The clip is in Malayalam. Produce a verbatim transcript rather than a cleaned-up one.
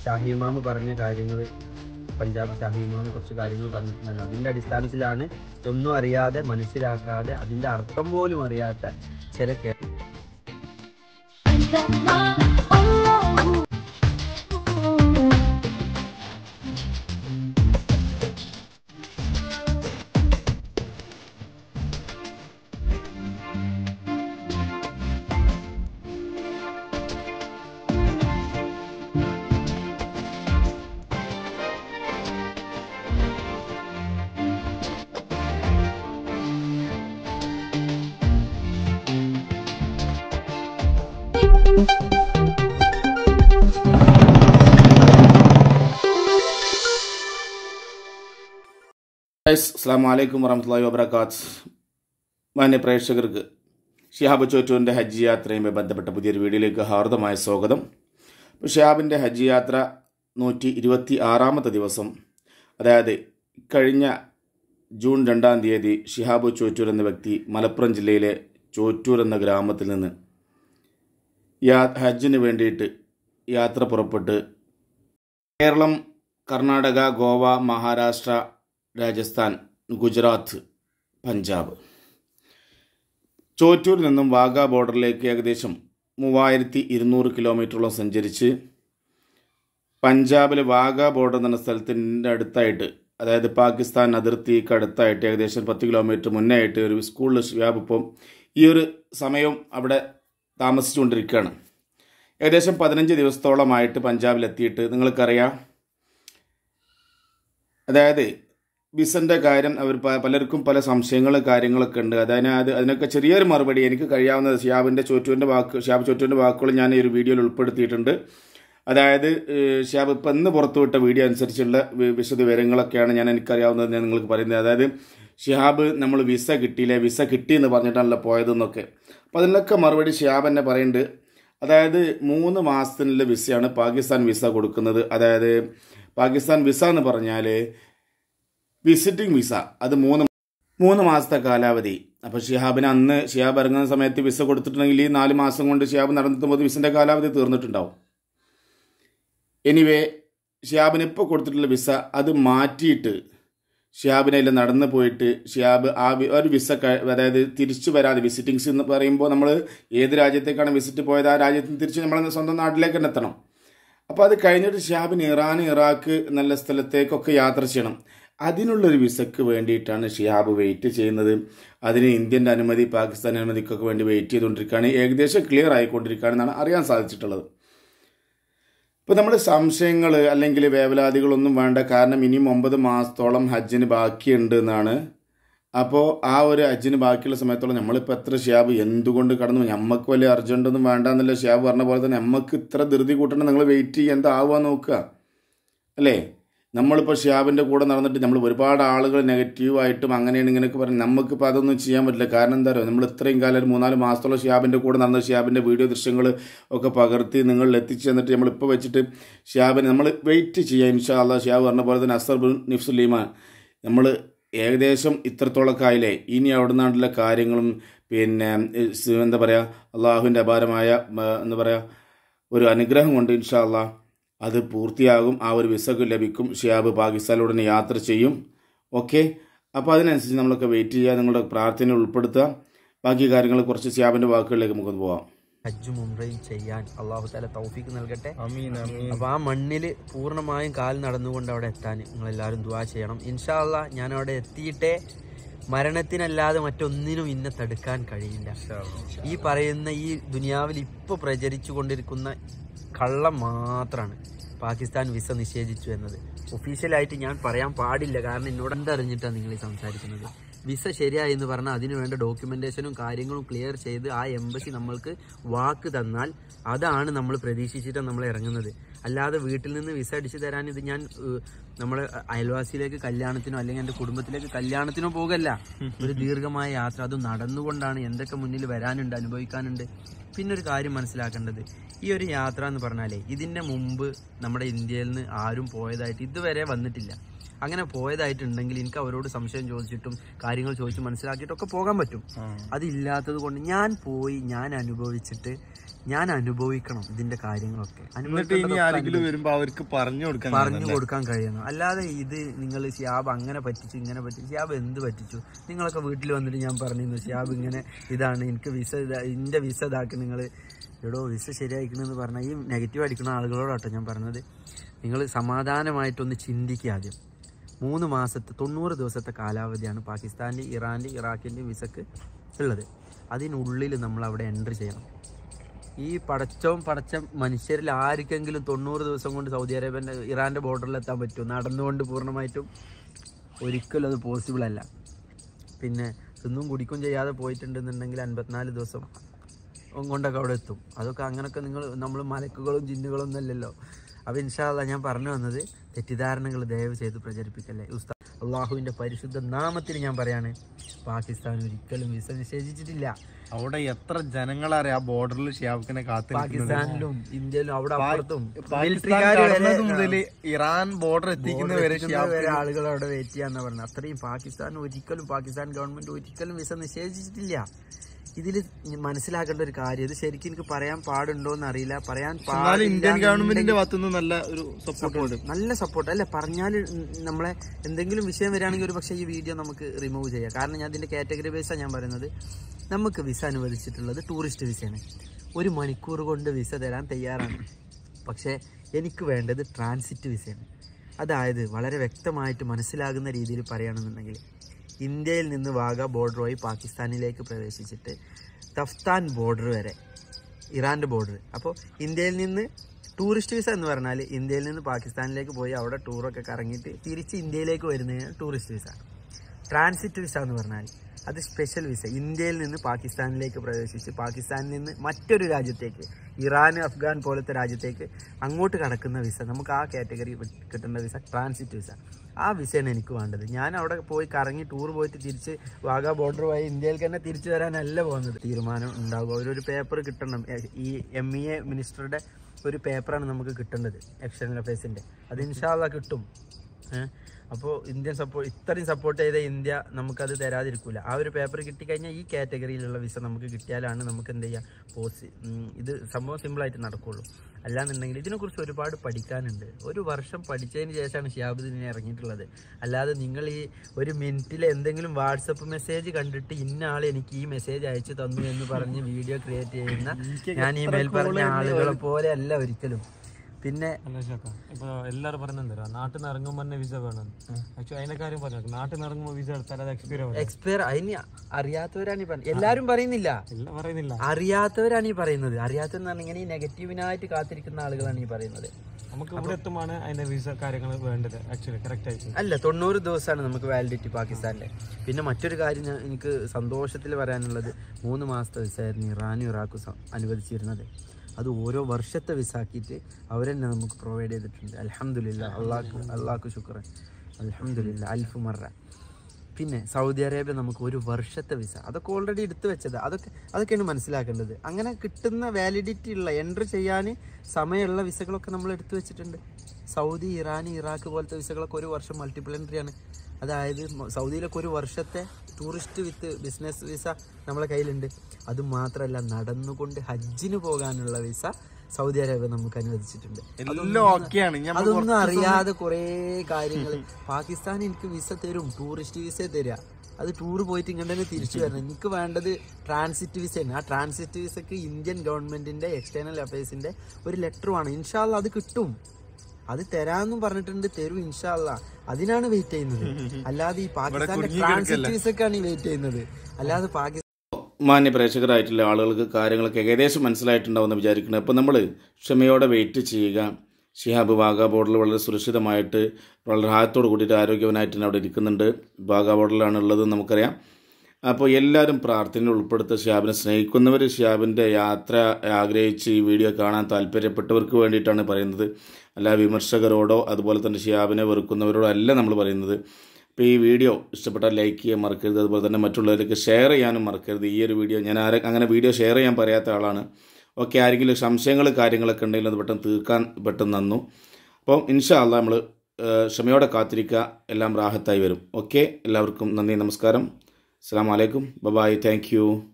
ഷാഹി ഇമാം പറഞ്ഞ കാര്യങ്ങൾ, പഞ്ചാബ് ഷാഹി ഇമാം കുറച്ച് കാര്യങ്ങൾ പറഞ്ഞിട്ടുണ്ടല്ലോ. അതിൻ്റെ അടിസ്ഥാനത്തിലാണ് ഒന്നും അറിയാതെ മനസ്സിലാക്കാതെ അതിൻ്റെ അർത്ഥം പോലും അറിയാത്ത ചില കേ അസ്സലാമു അലൈക്കും വറഹ്മത്തുള്ളാഹി വബറകാത്ത്. മാന്യ പ്രേക്ഷകർക്ക് ഷിഹാബ് ചോറ്റൂരിൻ്റെ ഹജ്ജ് യാത്രയുമായി ബന്ധപ്പെട്ട പുതിയൊരു വീഡിയോയിലേക്ക് ഹാർദമായ സ്വാഗതം. ഷിഹാബിൻ്റെ ഹജ്ജ് യാത്ര നൂറ്റി ഇരുപത്തി ആറാമത്തെ ദിവസം, അതായത് കഴിഞ്ഞ ജൂൺ രണ്ടാം തീയതി ഷിഹാബ് ചോറ്റൂർ എന്ന വ്യക്തി മലപ്പുറം ജില്ലയിലെ ചോറ്റൂർ എന്ന ഗ്രാമത്തിൽ നിന്ന് യാ ഹജ്ജിന് വേണ്ടിയിട്ട് യാത്ര പുറപ്പെട്ട് കേരളം, കർണാടക, ഗോവ, മഹാരാഷ്ട്ര, രാജസ്ഥാൻ, ഗുജറാത്ത്, പഞ്ചാബ്, ചോറ്റൂരിൽ നിന്നും വാഗ ബോർഡറിലേക്ക് ഏകദേശം മൂവായിരത്തി ഇരുന്നൂറ് കിലോമീറ്ററോളം സഞ്ചരിച്ച് പഞ്ചാബിലെ വാഗ ബോർഡർ എന്ന സ്ഥലത്തിൻ്റെ അടുത്തായിട്ട്, അതായത് പാകിസ്ഥാൻ അതിർത്തിക്ക് അടുത്തായിട്ട് ഏകദേശം പത്ത് കിലോമീറ്റർ മുന്നേ ആയിട്ട് ഒരു സ്കൂളിൽ ഷിഹാബ് ഇപ്പം ഈ ഒരു സമയം അവിടെ താമസിച്ചുകൊണ്ടിരിക്കുകയാണ്. ഏകദേശം പതിനഞ്ച് ദിവസത്തോളമായിട്ട് പഞ്ചാബിലെത്തിയിട്ട് നിങ്ങൾക്കറിയാം, അതായത് വിസൻ്റെ കാര്യം അവർ പലർക്കും പല സംശയങ്ങൾ കാര്യങ്ങളൊക്കെ ഉണ്ട്. അതായത് അത് അതിനൊക്കെ ചെറിയൊരു മറുപടി എനിക്ക് കഴിയാവുന്നത് ഷിഹാബിൻ്റെ ചോറ്റൂരിൻ്റെ വാക്ക് ഷിഹാബ് ചോറ്റൂരിൻ്റെ വാക്കുകൾ ഞാൻ ഈ ഒരു വീഡിയോയിൽ ഉൾപ്പെടുത്തിയിട്ടുണ്ട്. അതായത് ഷിഹാബ് ഇപ്പം ഇന്ന് പുറത്തുവിട്ട വീഡിയോ അനുസരിച്ചുള്ള വിശദ വിവരങ്ങളൊക്കെയാണ് ഞാൻ എനിക്കറിയാവുന്നത് ഞാൻ നിങ്ങൾക്ക് പറയുന്നത്. അതായത് ഷിഹാബ് നമ്മൾ വിസ കിട്ടിയില്ലേ, വിസ കിട്ടിയെന്ന് പറഞ്ഞിട്ടാണല്ലോ പോയതെന്നൊക്കെ. അപ്പോൾ അതിനൊക്കെ മറുപടി ഷിഹാബ് തന്നെ പറയുന്നുണ്ട്. അതായത് മൂന്ന് മാസത്തിനുള്ള വിസയാണ് പാകിസ്ഥാൻ വിസ കൊടുക്കുന്നത്. അതായത് പാകിസ്ഥാൻ വിസ എന്ന് പറഞ്ഞാൽ വിസിറ്റിംഗ് വിസ, അത് മൂന്ന് മൂന്ന് മാസത്തെ കാലാവധി. അപ്പോൾ ഷിഹാബിന് അന്ന് ഷിഹാബ് ഇറങ്ങുന്ന സമയത്ത് വിസ കൊടുത്തിട്ടുണ്ടെങ്കിൽ ഈ നാല് മാസം കൊണ്ട് ഷിഹാബ് നടന്നെത്തുമ്പോൾ വിസൻ്റെ കാലാവധി തീർന്നിട്ടുണ്ടാവും. എനിവേ ഷിഹാബിന് ഇപ്പോൾ കൊടുത്തിട്ടുള്ള വിസ അത് മാറ്റിയിട്ട് ഷിഹാബിനെയിൽ നടന്നു പോയിട്ട് ഷിഹാബ് ആ ഒരു വിസ, അതായത് തിരിച്ചു വരാതെ, വിസിറ്റിങ്സ് എന്ന് പറയുമ്പോൾ നമ്മൾ ഏത് രാജ്യത്തേക്കാണ് വിസിറ്റ് പോയത് ആ രാജ്യത്തിന് തിരിച്ച് നമ്മൾ സ്വന്തം നാട്ടിലേക്ക് തന്നെ എത്തണം. അപ്പോൾ അത് കഴിഞ്ഞിട്ട് ഷിഹാബിന് ഇറാൻ, ഇറാഖ് നല്ല സ്ഥലത്തേക്കൊക്കെ യാത്ര ചെയ്യണം. അതിനുള്ളൊരു വിസയ്ക്ക് വേണ്ടിയിട്ടാണ് ഷിഹാബ് വെയിറ്റ് ചെയ്യുന്നത്. അതിന് ഇന്ത്യൻ്റെ അനുമതി, പാകിസ്ഥാൻ അനുമതിക്കൊക്കെ വേണ്ടി വെയിറ്റ് ചെയ്തുകൊണ്ടിരിക്കുകയാണ്. ഏകദേശം ക്ലിയർ ആയിക്കൊണ്ടിരിക്കുകയാണെന്നാണ് അറിയാൻ സാധിച്ചിട്ടുള്ളത്. ഇപ്പോൾ നമ്മുടെ സംശയങ്ങൾ അല്ലെങ്കിൽ വേവലാതികളൊന്നും വേണ്ട. കാരണം ഇനിയും ഒമ്പത് മാസത്തോളം ഹജ്ജിന് ബാക്കിയുണ്ട് എന്നാണ്. അപ്പോൾ ആ ഒരു ഹജ്ജിന് ബാക്കിയുള്ള സമയത്തോളം നമ്മളിപ്പോൾ എത്ര ഷിഹാബ് എന്തുകൊണ്ട് കടന്നു, നമുക്ക് വലിയ അർജൻറ്റൊന്നും വേണ്ട എന്നല്ല ഷിഹാബ് പറഞ്ഞ പോലെ തന്നെ നമുക്ക് ഇത്ര ധൃതി കൂട്ടണം, നിങ്ങൾ വെയിറ്റ് ചെയ്യുക, എന്താവുക നോക്കുക അല്ലേ. നമ്മളിപ്പോൾ ഷിഹാബിൻ്റെ കൂടെ നടന്നിട്ട് നമ്മൾ ഒരുപാട് ആളുകൾ നെഗറ്റീവായിട്ടും അങ്ങനെയാണ് ഇങ്ങനെയൊക്കെ പറഞ്ഞ് നമുക്കിപ്പോൾ അതൊന്നും ചെയ്യാൻ പറ്റില്ല. കാരണം എന്താ പറയുക, നമ്മൾ ഇത്രയും കാലം ഒരു മൂന്നാല് മാസത്തോളം ഷിഹാബിൻ്റെ കൂടെ നടന്ന ഷിഹാബിൻ്റെ വീഡിയോ ദൃശ്യങ്ങൾ ഒക്കെ പകർത്തി നിങ്ങളിൽ എത്തിച്ച് തന്നിട്ട് നമ്മളിപ്പോൾ വെച്ചിട്ട് ഷിഹാബിന് നമ്മൾ വെയിറ്റ് ചെയ്യുക. ഇൻഷാ അല്ലാഹ് ഷിഹാബ് പറഞ്ഞ പോലെ തന്നെ അസർ ബിൻ നിഫ്സുലീമാൻ നമ്മൾ ഏകദേശം ഇത്രത്തോളമൊക്കെ ആയില്ലേ. ഇനി അവിടെ നിന്നുള്ള കാര്യങ്ങളും പിന്നെ എന്താ പറയുക, അള്ളാഹുവിൻ്റെ അപാരമായ എന്താ പറയുക ഒരു അനുഗ്രഹം കൊണ്ട് ഇൻഷാ അല്ലാഹ് അത് പൂർത്തിയാകും. ആ ഒരു വിസക്ക് ലഭിക്കും. ഷിഹാബ് പാകിസ്ഥാനിലൂടെ യാത്ര ചെയ്യും. ഓക്കെ, അപ്പോൾ അതിനനുസരിച്ച് നമ്മളൊക്കെ വെയിറ്റ് ചെയ്യുക, നിങ്ങളുടെ പ്രാർത്ഥന ഉൾപ്പെടുത്തുക. ബാക്കി കാര്യങ്ങൾ കുറച്ച് ഷിഹാബിൻ്റെ വാക്കുകളിലേക്ക് നമുക്ക് പോവാം. ഹജ്ജും ഉംറയും ചെയ്യാൻ അള്ളാഹു തആല തൗഫീഖ് നൽകട്ടെ. അപ്പോൾ ആ മണ്ണിൽ പൂർണ്ണമായും കാൽ നടന്നുകൊണ്ട് അവിടെ എത്താൻ നിങ്ങളെല്ലാവരും ദുആ ചെയ്യണം. ഇൻഷാ അല്ലാഹ് ഞാൻ അവിടെ എത്തിയിട്ടേ മരണത്തിനല്ലാതെ മറ്റൊന്നിനും ഇന്നെ തടുക്കാൻ കഴിയില്ല. ഈ പറയുന്ന ഈ ദുനിയാവിൽ ഇപ്പോൾ പ്രചരിച്ചു കൊണ്ടിരിക്കുന്ന കള്ളം മാത്രമാണ് പാകിസ്ഥാൻ വിസ നിഷേധിച്ചു എന്നത്. ഒഫീഷ്യലായിട്ട് ഞാൻ പറയാൻ പാടില്ല, കാരണം എന്നോട് എന്തറിഞ്ഞിട്ടാണ് നിങ്ങൾ ഈ സംസാരിക്കുന്നത്. വിസ ശരിയായി എന്ന് പറഞ്ഞാൽ അതിന് വേണ്ട ഡോക്യുമെൻറ്റേഷനും കാര്യങ്ങളും ക്ലിയർ ചെയ്ത് ആ എംബസി നമ്മൾക്ക് വാക്ക് തന്നാൽ അതാണ് നമ്മൾ പ്രതീക്ഷിച്ചിട്ടാണ് നമ്മൾ ഇറങ്ങുന്നത്. അല്ലാതെ വീട്ടിൽ നിന്ന് വിസ അടിച്ചു തരാൻ ഇത് ഞാൻ നമ്മുടെ അയൽവാസിയിലേക്ക് കല്യാണത്തിനോ അല്ലെങ്കിൽ എൻ്റെ കുടുംബത്തിലേക്ക് കല്യാണത്തിനോ പോകല്ല. ഒരു ദീർഘമായ യാത്ര, അത് നടന്നുകൊണ്ടാണ്. എന്തൊക്കെ മുന്നിൽ വരാനുണ്ട്, അനുഭവിക്കാനുണ്ട്. പിന്നെ ഒരു കാര്യം മനസ്സിലാക്കേണ്ടത്, ഈ ഒരു യാത്ര എന്ന് പറഞ്ഞാലേ ഇതിൻ്റെ മുമ്പ് നമ്മുടെ ഇന്ത്യയിൽ നിന്ന് ആരും പോയതായിട്ട് ഇതുവരെ വന്നിട്ടില്ല. അങ്ങനെ പോയതായിട്ടുണ്ടെങ്കിൽ എനിക്ക് അവരോട് സംശയം ചോദിച്ചിട്ടും കാര്യങ്ങൾ ചോദിച്ച് മനസ്സിലാക്കിയിട്ടൊക്കെ പോകാൻ പറ്റും. അതില്ലാത്തത് കൊണ്ട് ഞാൻ പോയി ഞാൻ അനുഭവിച്ചിട്ട് ഞാൻ അനുഭവിക്കണം ഇതിന്റെ കാര്യങ്ങളൊക്കെ, അവർക്ക് പറഞ്ഞു കൊടുക്കാൻ പറഞ്ഞു കൊടുക്കാൻ കഴിയണം. അല്ലാതെ ഇത് നിങ്ങൾ ഷിയാബ് അങ്ങനെ പറ്റിച്ചു ഇങ്ങനെ പറ്റിച്ചു, ഷിയാബ് എന്ത് പറ്റിച്ചു? നിങ്ങളൊക്കെ വീട്ടിൽ വന്നിട്ട് ഞാൻ പറഞ്ഞിരുന്നു ഷിയാബ് ഇങ്ങനെ ഇതാണ്, എനിക്ക് വിസ ഇന്റെ വിസ ഇതാക്കി, നിങ്ങൾ എടോ വിസ ശരിയാക്കണമെന്ന് പറഞ്ഞാൽ ഈ നെഗറ്റീവ് അടിക്കുന്ന ആളുകളോടാട്ടോ ഞാൻ പറഞ്ഞത്. നിങ്ങൾ സമാധാനമായിട്ടൊന്ന് ചിന്തിക്കുക ആദ്യം. മൂന്ന് മാസത്തെ തൊണ്ണൂറ് ദിവസത്തെ കാലാവധിയാണ് പാകിസ്ഥാൻ്റെ, ഇറാൻ്റെ, ഇറാഖിൻ്റെ വിസക്ക് ഉള്ളത്. അതിനുള്ളിൽ നമ്മൾ അവിടെ എൻട്രി ചെയ്യണം. ഈ പടച്ചവും പടച്ച മനുഷ്യരിൽ ആർക്കെങ്കിലും തൊണ്ണൂറ് ദിവസം കൊണ്ട് സൗദി അറേബ്യൻ്റെ ഇറാൻ്റെ ബോർഡറിൽ എത്താൻ പറ്റുമോ? നടന്നുകൊണ്ട് പൂർണ്ണമായിട്ടും ഒരിക്കലും അത് പോസിബിൾ അല്ല. പിന്നെ തിന്നും കുടിക്കും ചെയ്യാതെ പോയിട്ടുണ്ടെന്നുണ്ടെങ്കിൽ അൻപത്തിനാല് ദിവസം കൊണ്ടൊക്കെ അവിടെ എത്തും. അതൊക്കെ അങ്ങനെയൊക്കെ നിങ്ങൾ നമ്മൾ മലക്കുകളും ജിന്നുകളും ഒന്നല്ലല്ലോ. അപ്പോൾ ഇൻഷാ അല്ലാഹ് ഞാൻ പറഞ്ഞു വന്നത്, തെറ്റിദ്ധാരണകൾ ദയവ് ചെയ്ത് പ്രചരിപ്പിക്കല്ലേ. ഉസ്താദ് അള്ളാഹുവിൻ്റെ പരിശുദ്ധ നാമത്തിൽ ഞാൻ പറയാണ്, പാകിസ്ഥാൻ ഒരിക്കലും വിസ നിഷേധിച്ചിട്ടില്ല. അവിടെ എത്ര ജനങ്ങളറിയാം ആ ബോർഡറിൽ ഷിയാബിനെ കാത്തു. പാകിസ്ഥാനിലും ഇന്ത്യയിലും അവിടെ അപ്പുറത്തും മുതൽ ഇറാൻ ബോർഡർ എത്തിക്കുന്നവരെ വരെ ആളുകൾ അവിടെ വെയിറ്റ് ചെയ്യാന്നാ പറഞ്ഞത്. അത്രയും പാകിസ്ഥാൻ ഒരിക്കലും പാകിസ്ഥാൻ ഗവൺമെന്റ് ഒരിക്കലും വിസ നിഷേധിച്ചിട്ടില്ല. ഇതിൽ മനസ്സിലാക്കേണ്ട ഒരു കാര്യം, ഇത് ശരിക്കും എനിക്ക് പറയാൻ പാടുണ്ടോ എന്ന് അറിയില്ല, പറയാൻ പാടില്ല. ഇന്ത്യൻ ഗവൺമെന്റിന്റെ ഭാഗത്തുനിന്ന് നല്ല ഒരു സപ്പോർട്ട്, നല്ല സപ്പോർട്ട് അല്ലേ. പറഞ്ഞാൽ നമ്മളെ എന്തെങ്കിലും വിഷയം വരികയാണെങ്കിൽ ഒരു പക്ഷേ ഈ വീഡിയോ നമുക്ക് റിമൂവ് ചെയ്യാം. കാരണം ഞാൻ ഇതിന്റെ കാറ്റഗറി ബേസാണ് ഞാൻ പറയുന്നത്. നമുക്ക് വിസ അനുവദിച്ചിട്ടുള്ളത് ടൂറിസ്റ്റ് വിസയാണ്. ഒരു മണിക്കൂർ കൊണ്ട് വിസ തരാൻ തയ്യാറാണ്. പക്ഷേ എനിക്ക് വേണ്ടത് ട്രാൻസിറ്റ് വിസയാണ്. അതായത് വളരെ വ്യക്തമായിട്ട് മനസ്സിലാകുന്ന രീതിയിൽ പറയുകയാണെന്നുണ്ടെങ്കിൽ, ഇന്ത്യയിൽ നിന്ന് വാഗ ബോർഡർ വഴി പാകിസ്ഥാനിലേക്ക് പ്രവേശിച്ചിട്ട് തഫ്താൻ ബോർഡർ വരെ, ഇറാൻ്റെ ബോർഡർ. അപ്പോൾ ഇന്ത്യയിൽ നിന്ന് ടൂറിസ്റ്റ് വിസ എന്ന് പറഞ്ഞാൽ ഇന്ത്യയിൽ നിന്ന് പാകിസ്ഥാനിലേക്ക് പോയി അവിടെ ടൂറൊക്കെ കറങ്ങിയിട്ട് തിരിച്ച് ഇന്ത്യയിലേക്ക് വരുന്നതിന് ടൂറിസ്റ്റ് വിസ. ട്രാൻസിറ്റ് വിസ എന്ന് പറഞ്ഞാൽ അത് സ്പെഷ്യൽ വിസ. ഇന്ത്യയിൽ നിന്ന് പാകിസ്ഥാനിലേക്ക് പ്രവേശിച്ച് പാകിസ്ഥാനിൽ നിന്ന് മറ്റൊരു രാജ്യത്തേക്ക്, ഇറാൻ, അഫ്ഗാൻ പോലത്തെ രാജ്യത്തേക്ക് അങ്ങോട്ട് കടക്കുന്ന വിസ, നമുക്ക് ആ കാറ്റഗറി കിട്ടേണ്ട വിസ ട്രാൻസിറ്റ് വിസ. ആ വിസയാണ് എനിക്ക് വേണ്ടത്. ഞാൻ അവിടെ പോയി കറങ്ങി ടൂർ പോയിട്ട് തിരിച്ച് വാഗ ബോർഡർ വഴി ഇന്ത്യയിലേക്ക് തന്നെ തിരിച്ചു വരാനല്ല പോകുന്നത്. തീരുമാനം ഉണ്ടാകും. അവരൊരു പേപ്പർ കിട്ടണം. ഈ എം ഇ എ മിനിസ്റ്ററുടെ ഒരു പേപ്പറാണ് നമുക്ക് കിട്ടേണ്ടത്, എക്സ്റ്റേണൽ അഫയേഴ്സിൻ്റെ. അത് ഇൻഷാ അല്ലാഹ് കിട്ടും. അപ്പോൾ ഇന്ത്യൻ സപ്പോർട്ട് ഇത്രയും സപ്പോർട്ട് ചെയ്ത ഇന്ത്യ നമുക്കത് തരാതിരിക്കില്ല. ആ ഒരു പേപ്പർ കിട്ടിക്കഴിഞ്ഞാൽ ഈ കാറ്റഗറിയിലുള്ള വിസ നമുക്ക് കിട്ടിയാലാണ് നമുക്ക് എന്ത് ചെയ്യുക, പോസി ഇത് സംഭവം സിമ്പിളായിട്ട് നടക്കുകയുള്ളൂ. അല്ലാന്നുണ്ടെങ്കിൽ ഇതിനെക്കുറിച്ച് ഒരുപാട് പഠിക്കാനുണ്ട്. ഒരു വർഷം പഠിച്ചതിന് ശേഷമാണ് ഷിയാബ് ഇതിനെ ഇറങ്ങിയിട്ടുള്ളത്. അല്ലാതെ നിങ്ങൾ ഈ ഒരു മിനിറ്റിൽ എന്തെങ്കിലും വാട്സപ്പ് മെസ്സേജ് കണ്ടിട്ട് ഇന്ന ആൾ എനിക്ക് ഈ മെസ്സേജ് അയച്ചു തന്നു എന്ന് പറഞ്ഞ് വീഡിയോ ക്രിയേറ്റ് ചെയ്യുന്ന ഞാൻ ഈ മേൽ പറഞ്ഞ ആളുകളെ പോലെ അല്ല ഒരിക്കലും. പിന്നെ ഇപ്പൊ എല്ലാരും പറയുന്നത് നാട്ടിൽ നിന്ന് ഇറങ്ങുമ്പോൾ തന്നെ വിസ വേണം. ആക്ച്വലി അതിന്റെ കാര്യം പറഞ്ഞു, നാട്ടിൽ നിന്ന് ഇറങ്ങുമ്പോൾ വിസ എടുത്താൽ അത് എക്സ്പയർ എക്സ്പയർ അതിന് അറിയാത്തവരാണ് ഈ പറയുന്നത്. എല്ലാരും പറയുന്നില്ല, പറയുന്നില്ല അറിയാത്തവരാണ് ഈ പറയുന്നത്. അറിയാത്തവരെന്ന് പറഞ്ഞാൽ ഇങ്ങനെ ഈ നെഗറ്റീവിനായിട്ട് കാത്തിരിക്കുന്ന ആളുകളാണ് ഈ പറയുന്നത്. നമുക്ക് ഇവിടെ എത്തുമാണ് അതിന്റെ വിസ കാര്യങ്ങൾ വേണ്ടത്. ആക്ച്വലി കറക്റ്റ് ആയിട്ട് അല്ല, തൊണ്ണൂറ് ദിവസമാണ് നമുക്ക് വാലിഡിറ്റി പാകിസ്ഥാനിലെ. പിന്നെ മറ്റൊരു കാര്യം ഞാൻ എനിക്ക് സന്തോഷത്തിൽ പറയാനുള്ളത്, മൂന്ന് മാസത്തെ വിസ ആയിരുന്നു ഇറാനും ഇറാഖും അനുവദിച്ചിരുന്നത്. അത് ഓരോ വർഷത്തെ വിസ ആക്കിയിട്ട് അവരെന്നെ നമുക്ക് പ്രൊവൈഡ് ചെയ്തിട്ടുണ്ട്. അൽഹംദുലില്ലാഹ്, അള്ളാഹ്ക്ക് അള്ളാഹ്ക്ക് ശുക്രൻ, അൽഹംദുലില്ലാഹ് അൽഫ് മറ. പിന്നെ സൗദി അറേബ്യ നമുക്ക് ഒരു വർഷത്തെ വിസ, അതൊക്കെ ഓൾറെഡി എടുത്തു വെച്ചത്. അതൊക്കെ അതൊക്കെയാണ് മനസ്സിലാക്കേണ്ടത്. അങ്ങനെ കിട്ടുന്ന വാലിഡിറ്റി ഉള്ള എൻട്രി ചെയ്യാൻ സമയമുള്ള വിസകളൊക്കെ നമ്മൾ എടുത്തു വെച്ചിട്ടുണ്ട്. സൗദി, ഇറാൻ, ഇറാഖ് പോലത്തെ വിസകളൊക്കെ ഒരു വർഷം മൾട്ടിപ്പിൾ എൻട്രിയാണ്. അതായത് സൗദിയിലൊക്കെ ഒരു വർഷത്തെ ടൂറിസ്റ്റ് വിത്ത് ബിസിനസ് വിസ നമ്മളെ കയ്യിലുണ്ട്. അതുമാത്രമല്ല, നടന്നുകൊണ്ട് ഹജ്ജിന് പോകാനുള്ള വിസ സൗദി അറേബ്യ നമുക്ക് അനുവദിച്ചിട്ടുണ്ട്. അതൊന്നും അറിയാതെ കുറേ കാര്യങ്ങൾ. പാകിസ്ഥാൻ എനിക്ക് വിസ തരും, ടൂറിസ്റ്റ് വിസ തരിക, അത് ടൂർ പോയിട്ട് ഇങ്ങനെ തന്നെ തിരിച്ചു വരണം. എനിക്ക് വേണ്ടത് ട്രാൻസിറ്റ് വിസയാണ്. ആ ട്രാൻസിറ്റ് വിസക്ക് ഇന്ത്യൻ ഗവൺമെന്റിന്റെ എക്സ്റ്റേണൽ അഫയേഴ്സിന്റെ ഒരു ലെറ്ററുമാണ്. ഇൻഷാ അല്ലാഹ് അത് കിട്ടും. അത് തരാന്നും പറഞ്ഞിട്ടുണ്ട്, തരും ഇൻഷാ അല്ലാഹ്. അതിനാണ് വെയിറ്റ് ചെയ്യുന്നത്. അല്ലാതെ ഈ പാകിസ്ഥാന്റെ ട്രാൻസിറ്റ് വിസക്കാണ് ഈ വെയിറ്റ് ചെയ്യുന്നത്. അല്ലാതെ പാകിസ്ഥാൻ മാന്യ പ്രേക്ഷകരായിട്ടുള്ള ആളുകൾക്ക് കാര്യങ്ങളൊക്കെ ഏകദേശം മനസ്സിലായിട്ടുണ്ടാവുമെന്ന് വിചാരിക്കുന്നത്. അപ്പോൾ നമ്മൾ ക്ഷമയോടെ വെയിറ്റ് ചെയ്യുക. ഷിഹാബ് വാഗ ബോർഡറിൽ വളരെ സുരക്ഷിതമായിട്ട് വളരെ റാഹത്തോട് കൂടിയിട്ട് ആരോഗ്യവനായിട്ട് തന്നെ അവിടെ ഇരിക്കുന്നുണ്ട്. വാഗ ബോർഡറിലാണ് ഉള്ളത് നമുക്കറിയാം. അപ്പോൾ എല്ലാവരും പ്രാർത്ഥനയിൽ ഉൾപ്പെടുത്ത ഷിഹാബിനെ സ്നേഹിക്കുന്നവർ, ഷിഹാബിൻ്റെ യാത്ര ആഗ്രഹിച്ച് ഈ വീഡിയോ കാണാൻ താല്പര്യപ്പെട്ടവർക്ക് വേണ്ടിയിട്ടാണ് പറയുന്നത്. അല്ല വിമർശകരോടോ അതുപോലെ തന്നെ ഷിഹാബിനെ വെറുക്കുന്നവരോടോ അല്ല നമ്മൾ പറയുന്നത്. അപ്പോൾ ഈ വീഡിയോ ഇഷ്ടപ്പെട്ടാൽ ലൈക്ക് ചെയ്യാൻ മറക്കരുത്. അതുപോലെ തന്നെ മറ്റുള്ളവർക്ക് ഷെയർ ചെയ്യാനും മറക്കരുത്. ഈ ഒരു വീഡിയോ ഞാൻ ആരെ അങ്ങനെ വീഡിയോ ഷെയർ ചെയ്യാൻ പറയാത്ത ആളാണ്. ഓക്കെ, ആരെങ്കിലും സംശയങ്ങൾ കാര്യങ്ങളൊക്കെ ഉണ്ടെങ്കിൽ അത് പെട്ടെന്ന് തീർക്കാൻ പെട്ടെന്ന് തന്നു. അപ്പം ഇൻഷാ അല്ലാഹ് നമ്മൾ ക്ഷമയോടെ കാത്തിരിക്കുക, എല്ലാം റാഹത്തായി വരും. ഓക്കെ, എല്ലാവർക്കും നന്ദി, നമസ്കാരം, അസ്സലാമു അലൈക്കും, ബൈ, താങ്ക് യു.